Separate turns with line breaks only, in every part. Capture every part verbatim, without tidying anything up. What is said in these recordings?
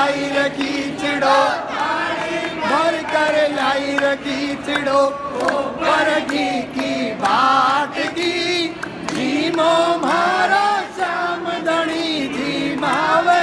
लाई रखी चिड़ो भर कर लाई रखी चिड़ो ऊपर घी की बाट की जीमो मारा श्याम धनी जी मावे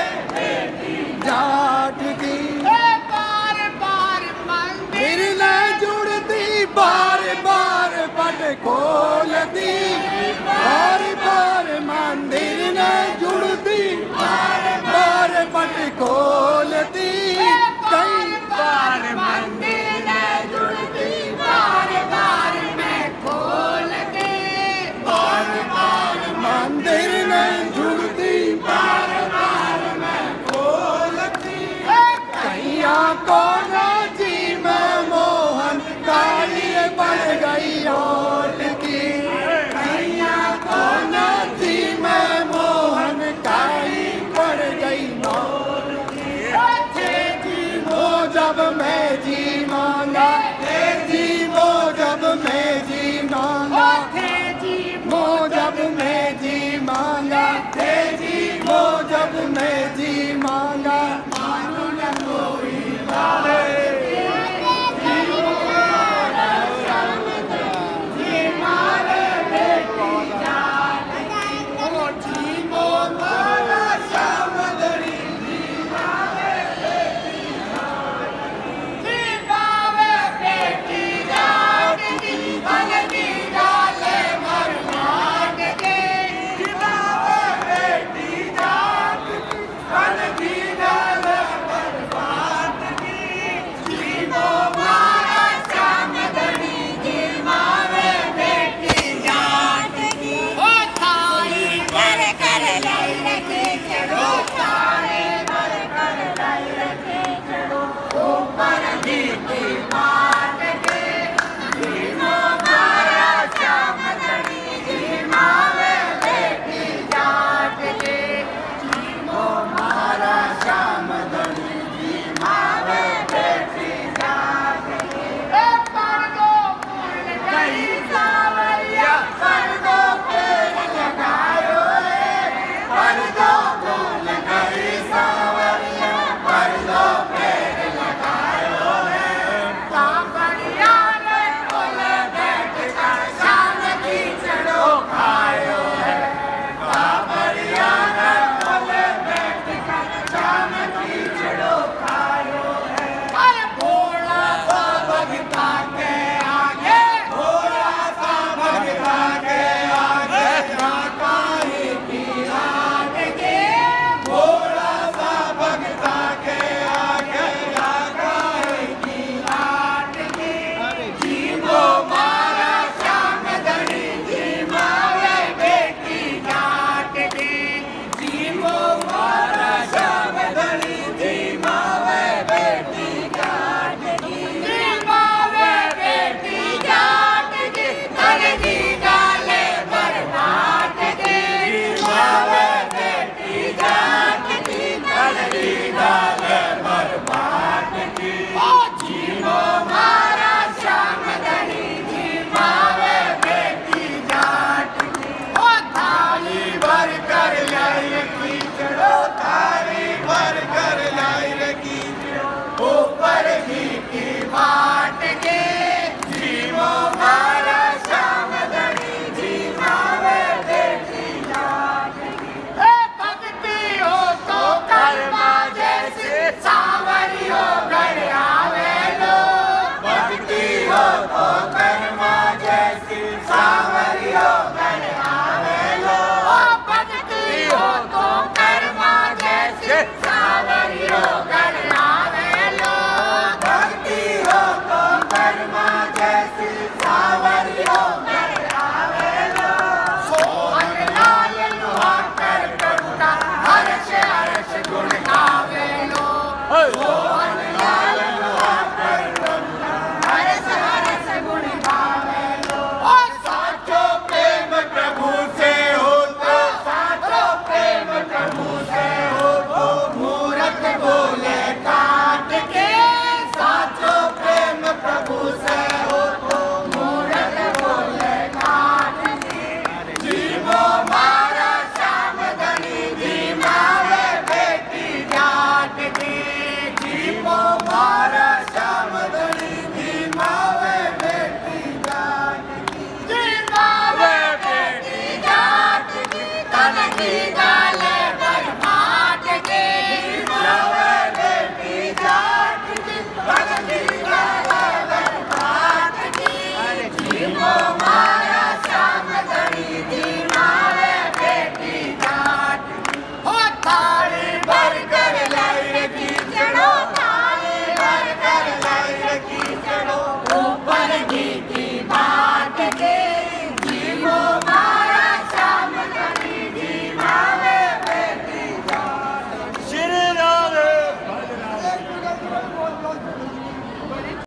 जाट की बार बार मंदिर न जुड़ती बार बार पट खोलती बार बार मंदिर न जुड़ती बार बार पट खोलती कई बार मंदिर न जुड़ती बार बार मैं खोलती बार बार मंदिर न जुड़ती बार बार मैं खोलती कैया को जी में मोहन काली पड़ गई ओट की कैया को जी में मोहन काली पड़ गई ओट की वो जब मैं जी मांगा जी वो जब मैं जी मांगा वो जब मैं जी मांगा जी वो जब मैं जी मांगा मानो न कोई लाले
Hey!